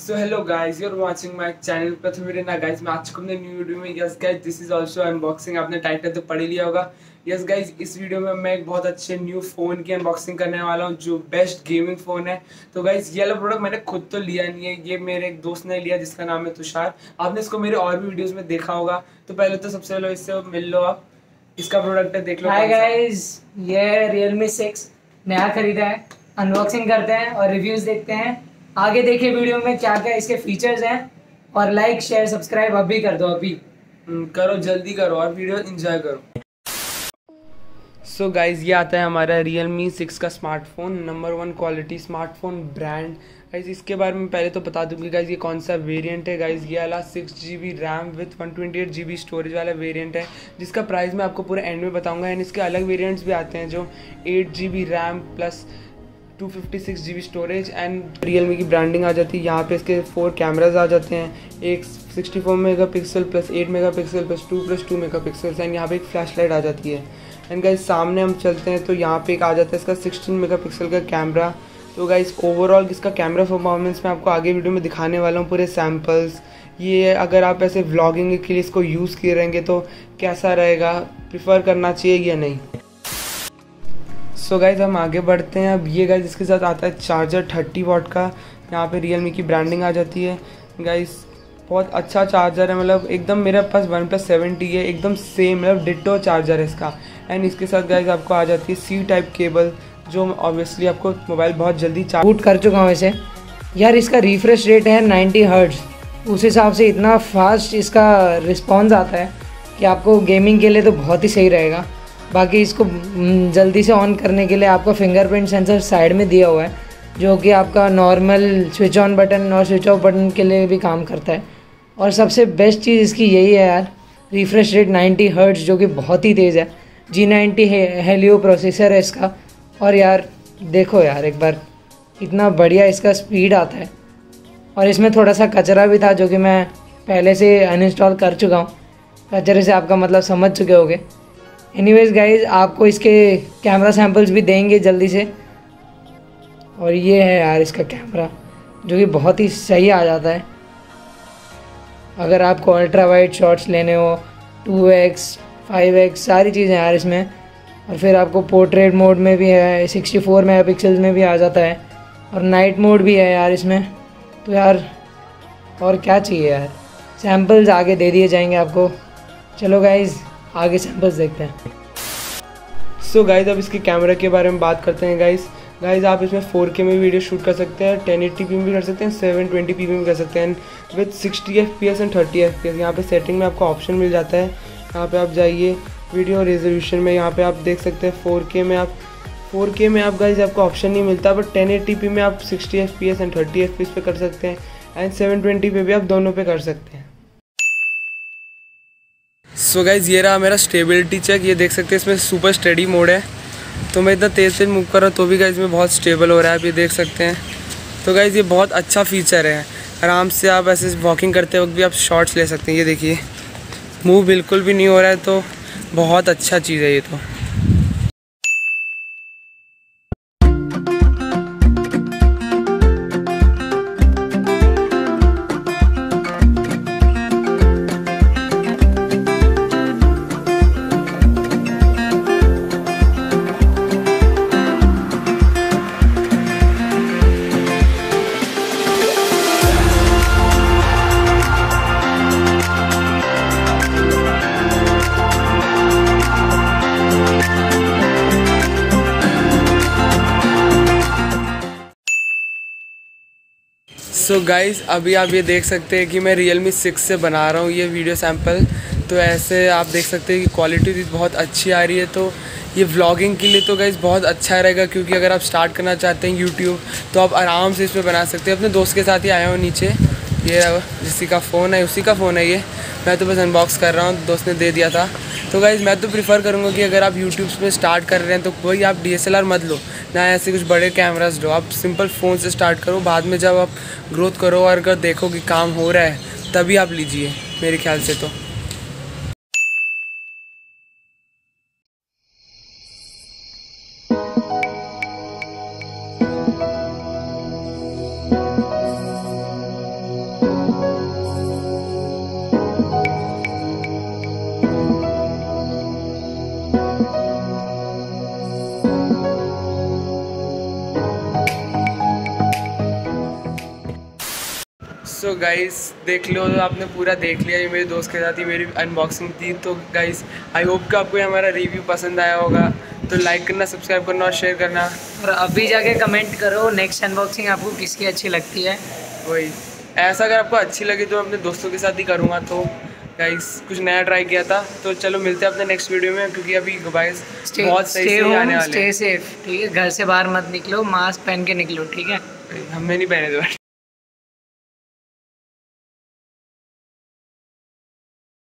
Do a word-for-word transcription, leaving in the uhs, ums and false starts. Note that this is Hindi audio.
So hello guys, you are watching my channel Pratham video ना गाइस। मैं आज चुका अपने न्यू वीडियो में। Yes guys, this is also unboxing. आपने टाइटल तो पढ़ ही लिया होगा। यस गाइस, इस वीडियो में मैं एक बहुत अच्छे न्यू फ़ोन की अनबॉक्सिंग करने वाला हूं जो बेस्ट गेमिंग फ़ोन है। तो गाइस, ये वाला प्रोडक्ट मैंने खुद तो लिया नहीं है, ये मेरे एक दोस्त ने लिया जिसका नाम है तुषार। आपने इसको मेरे और भी वीडियोज़ में देखा होगा। तो पहले तो सबसे पहले इससे मिल लो, आप इसका प्रोडक्ट है, देख लो। हाय गाइस, ये रियलमी सिक्स नया खरीदा है। अनबॉक्सिंग करते हैं और रिव्यूज देखते हैं। आगे देखिए वीडियो में क्या क्या इसके फीचर्स हैं। और लाइक शेयर सब्सक्राइब अभी कर दो, अभी करो, जल्दी करो और वीडियो एंजॉय करो। सो so गाइज़, ये आता है हमारा Realme सिक्स का smartphone, number one quality smartphone brand. Guys, इसके बारे में पहले तो बता दूँगी गाइज़, ये कौन सा वेरिएंट है। गाइज़, ये वाला six G B RAM with one twenty eight G B storage वाला वेरिएंट है, जिसका प्राइस मैं आपको पूरे एंड में बताऊँगा। एंड इसके अलग वेरिएंट्स भी आते हैं जो eight G B RAM plus two fifty six G B storage and Realme की ब्रांडिंग आ जाती है। यहाँ पे इसके फोर कैमराज आ जाते हैं, एक sixty four megapixel plus eight megapixel plus two plus two megapixel and यहाँ पे एक फ्लैश लाइट आ जाती है। एंड गाइस, सामने हम चलते हैं तो यहाँ पे एक आ जाता है इसका सिक्सटीन मेगा पिक्सल का कैमरा। तो गाइस, ओवरऑल इसका कैमरा परफॉर्मेंस मैं आपको आगे वीडियो में दिखाने वाला हूँ, पूरे सैम्पल्स। ये अगर आप ऐसे व्लॉगिंग के लिए इसको यूज़ किए रहेंगे तो कैसा रहेगा, प्रिफर करना चाहिए या नहीं। सो so गाइज, हम आगे बढ़ते हैं। अब ये गाइज, इसके साथ आता है चार्जर थर्टी वॉट का। यहाँ पे रियलमी की ब्रांडिंग आ जाती है। गाइज, बहुत अच्छा चार्जर है, मतलब एकदम मेरे पास वन प्लस सेवेंटी है, एकदम सेम, मतलब डिट्टो चार्जर है इसका। एंड इसके साथ गाइज आपको आ जाती है सी टाइप केबल, जो ऑब्वियसली आपको मोबाइल बहुत जल्दी चार्ज बूट कर चुका हूँ इसे। यार, इसका रिफ्रेश रेट है नाइन्टी हर्ट्ज, उस हिसाब से इतना फास्ट इसका रिस्पॉन्स आता है कि आपको गेमिंग के लिए तो बहुत ही सही रहेगा। बाकी इसको जल्दी से ऑन करने के लिए आपका फिंगरप्रिंट सेंसर साइड में दिया हुआ है, जो कि आपका नॉर्मल स्विच ऑन बटन और स्विच ऑफ बटन के लिए भी काम करता है। और सबसे बेस्ट चीज़ इसकी यही है यार, रिफ्रेश रेट नाइन्टी हर्ट्ज, जो कि बहुत ही तेज़ है। जी नाइन्टी हेलियो प्रोसेसर है इसका। और यार देखो यार एक बार, इतना बढ़िया इसका स्पीड आता है। और इसमें थोड़ा सा कचरा भी था, जो कि मैं पहले से अनइंस्टॉल कर चुका हूँ। कचरे से आपका मतलब समझ चुके होगे। एनीवेज गाइज, आपको इसके कैमरा सैम्पल्स भी देंगे जल्दी से। और ये है यार इसका कैमरा, जो कि बहुत ही सही आ जाता है अगर आपको अल्ट्रा वाइड शॉट्स लेने हो। टू एक्स फाइव एक्स सारी चीज़ें यार इसमें। और फिर आपको पोर्ट्रेट मोड में भी है, सिक्सटी फोर मेगा पिक्सल्स में भी आ जाता है, और नाइट मोड भी है यार इसमें। तो यार और क्या चाहिए यार, सैम्पल्स आगे दे दिए जाएंगे आपको। चलो गाइज़, आगे सैम्पल्स देखते हैं। सो so गाइज, अब इसके कैमरा के बारे में बात करते हैं। गाइज गाइज आप इसमें फोर के में वीडियो शूट कर सकते हैं, टेन एटी पी में भी कर सकते हैं, सेवन ट्वेंटी पी में भी कर सकते हैं, with sixty F P S and thirty F P S. यहाँ पे सेटिंग में आपको ऑप्शन मिल जाता है। यहाँ पे आप जाइए वीडियो रेजोल्यूशन में, यहाँ पे आप देख सकते हैं फोर के में आप फोर के में आप गाइज आपको ऑप्शन नहीं मिलता, बट टेन एटी पी में आप sixty F P S and thirty F P S पे कर सकते हैं, एंड सेवन ट्वेंटी पे भी आप दोनों पे कर सकते हैं। सो गाइज, ये रहा मेरा स्टेबिलिटी चेक। ये देख सकते हैं इसमें सुपर स्टेडी मोड है, तो मैं इतना तेज़ तेज़ मूव कर रहा हूँ तो भी गाइज में बहुत स्टेबल हो रहा है, आप ये देख सकते हैं। तो गाइज, ये बहुत अच्छा फीचर है। आराम से आप ऐसे वॉकिंग करते वक्त भी आप शॉट्स ले सकते हैं। ये देखिए, मूव बिल्कुल भी नहीं हो रहा है, तो बहुत अच्छा चीज़ है ये तो। सो so गाइज़, अभी आप ये देख सकते हैं कि मैं Realme सिक्स से बना रहा हूँ ये वीडियो सैम्पल। तो ऐसे आप देख सकते हैं कि क्वालिटी बहुत अच्छी आ रही है। तो ये व्लॉगिंग के लिए तो गाइज़ बहुत अच्छा रहेगा, क्योंकि अगर आप स्टार्ट करना चाहते हैं यूट्यूब तो आप आराम से इस पर बना सकते हैं। अपने दोस्त के साथ ही आया हूँ नीचे, ये जिसी का फ़ोन है उसी का फ़ोन है ये, मैं तो बस अनबॉक्स कर रहा हूँ, दोस्त ने दे दिया था। तो गाइज़, मैं तो प्रिफर करूँगा कि अगर आप यूट्यूब में स्टार्ट कर रहे हैं तो कोई आप डी एस एल आर मत लो, ना ऐसे कुछ बड़े कैमरास लो। आप सिंपल फ़ोन से स्टार्ट करो, बाद में जब आप ग्रोथ करो और अगर देखो कि काम हो रहा है तभी आप लीजिए, मेरे ख्याल से तो। गाइस देख लो, आपने पूरा देख लिया, ये मेरे दोस्त के साथ ही मेरी अनबॉक्सिंग थी। तो गाइस आई होप कि आपको ये हमारा रिव्यू पसंद आया होगा, तो लाइक करना, सब्सक्राइब करना और शेयर करना। और अभी जाके कमेंट करो नेक्स्ट अनबॉक्सिंग आपको किसकी अच्छी लगती है। वही, ऐसा अगर आपको अच्छी लगी तो मैं अपने दोस्तों के साथ ही करूँगा। तो गाइस कुछ नया ट्राई किया था। तो चलो मिलते हैं अपने नेक्स्ट वीडियो में, क्योंकि अभी गाइस बहुत सही सही आने वाले हैं। स्टे सेफ, ठीक है। घर से बाहर मत निकलो, मास्क पहन के निकलो, ठीक है। हमने नहीं पहने थे।